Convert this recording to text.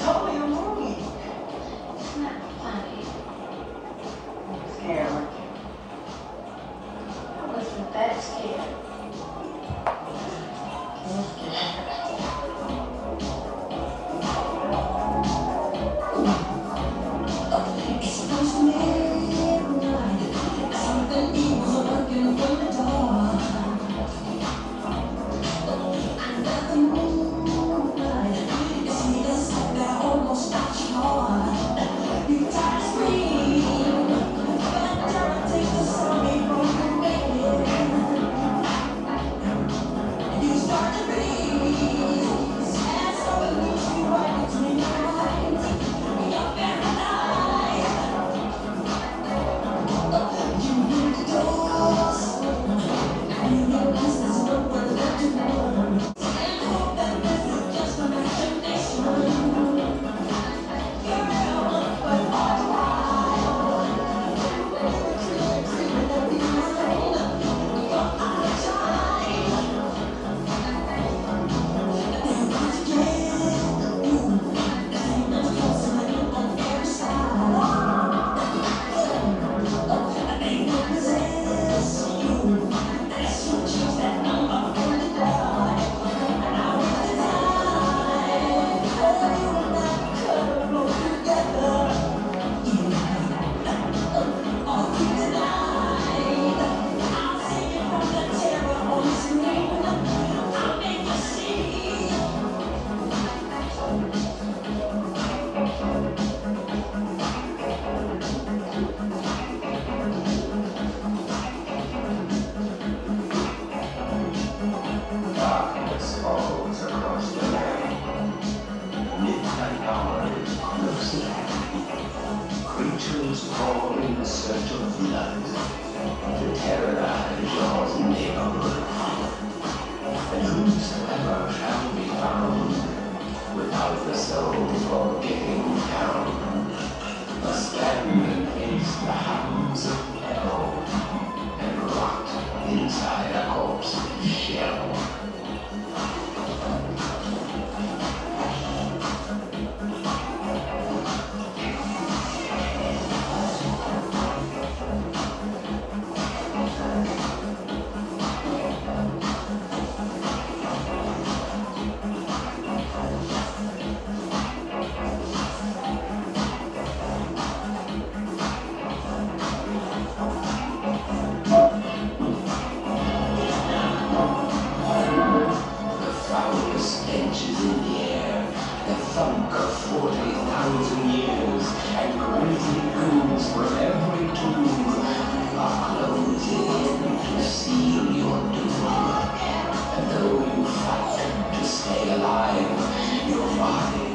told me to move. It's not funny. I'm scared, aren't you? I wasn't that scared. I'm scared. It's supposed to midnight. Something evil's lurking from the door. Under the moonlight, you see the sight that almost stops your heart. You try to scream, but terror takes the sound from your naked. You start to breathe, and so it looks you right between your eyes. You're paralyzed. You need to toss, and you realize there's no further left to run. And hope that this is just imagination. You're real, but all the while, creeping up your mind. You're out of time. And once again, there's another closer on every side. They will possess you. That's what choose that number for the die. And I will deny. Oh, you and I could blow together. You all through the night. I'll save you from the terror on the screen. I'll make you see. Darkness falls across the land. Midnight hour is close at hand. Creatures crawl in search of blood to terrorize your neighborhood. And whosoever shall be found without the soul for getting down must stand and face the hounds of hell and rot inside a corpse's shell. The foulest stench is in the air, the thunk of 40,000 years, and grisly ghouls from every tomb are closing in to seal your doom. And though you fight to stay alive, your body